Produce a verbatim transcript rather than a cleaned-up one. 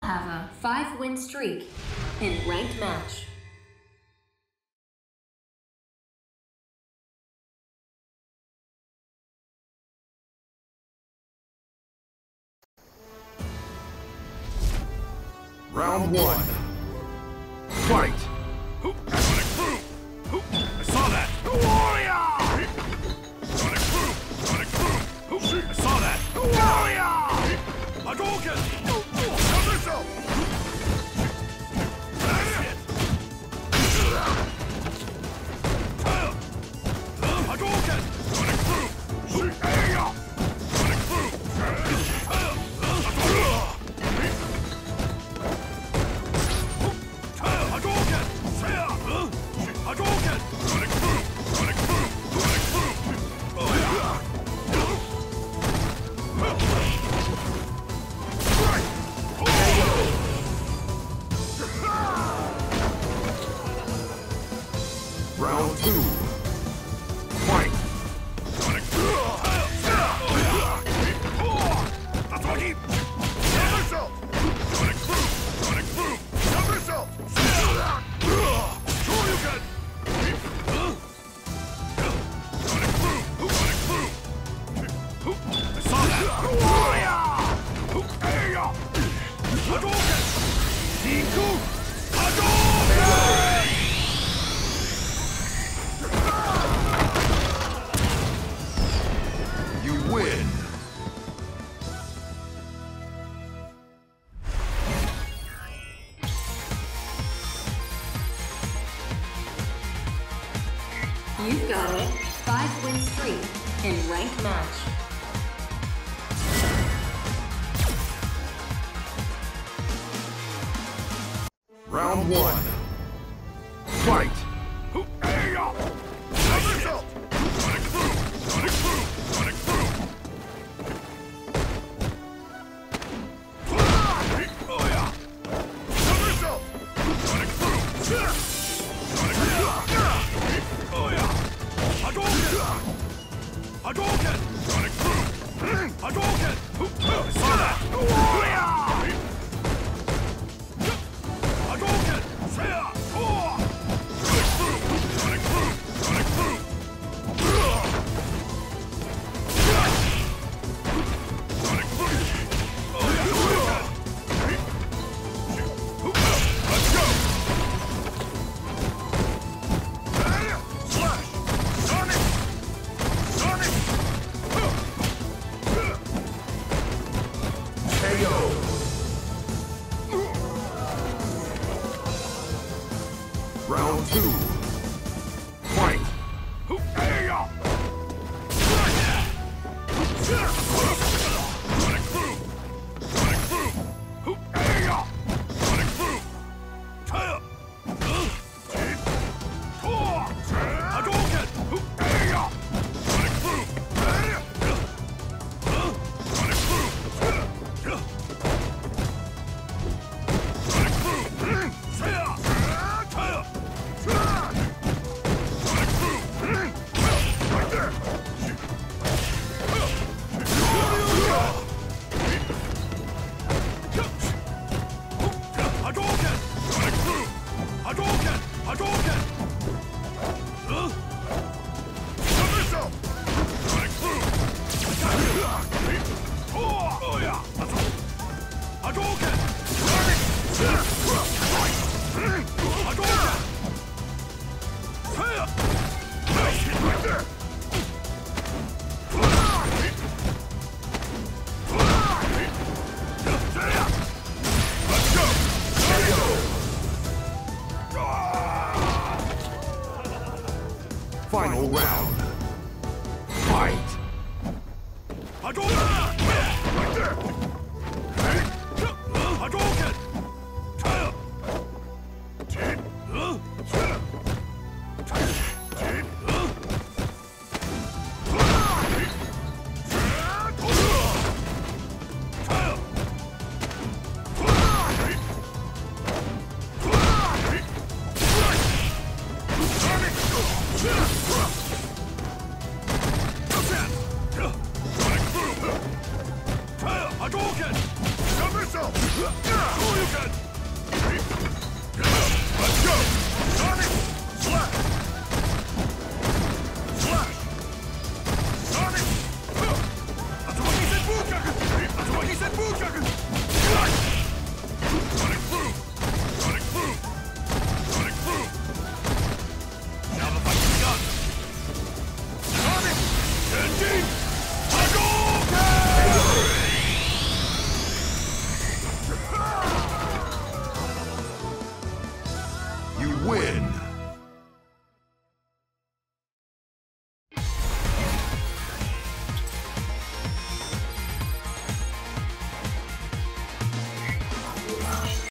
have a five-win streak in ranked match. Round one. Fight! I saw that! Warrior! Sonic Boom! Sonic Boom! I saw that! Warrior! Hadouken! Cover yourself! That's it! Hadouken! Sonic Boom! Hey-ya! Sonic Boom! Hadouken! Hadouken! Sonic Boom! Sonic Boom! Sonic Boom! Oh yeah! Round two. Fight! Sonic Boom! Oh yeah! That's what he... Cover yourself! Sonic Boom! Sonic Boom! Cover yourself! Sure you can! Sonic Boom! Sonic Boom! I saw that! Warrior! Hey-ya! Hadouken! Niku! Hadouken! You win! You've got a five-win streak in ranked match. Round one. Fight! Hey-ya! Cover yourself! Sonic Boom! Sonic Boom! Sonic Boom! Oh yeah! Cover yourself! Sonic Boom! Sonic Boom! Oh yeah! Hadouken! Hadouken! Sonic Boom! Hadouken! I saw that! Warrior! Hadouken! Seiya! Oh! Sonic Boom! Sonic Boom! Sonic Boom! Sonic Boom! Oh yeah! Let's go! Slash! Sonic! Sonic! K O! Round two. Fight! Hey-ya! Sonic Boom! Sonic Boom! Hey-ya! Sonic Boom! Taya! Hadouken! Hey-ya! Sonic Boom! Sonic Boom! Sonic Boom! Taya! Taya! Sonic Boom! Right there! Hadouken! Sonic Boom! Hadouken! Hadouken! Huh? Cover yourself! Sonic Boom! I got you! Oh, oh yeah! That's all! Hadouken! Sonic! Hadouken! Fire! Nice! Right there! Let's go! K O! Final round. Fight! Hadouken! Right there! Hadouken! Taya! Huh? Hadouken! Let's go! Sonic Slash!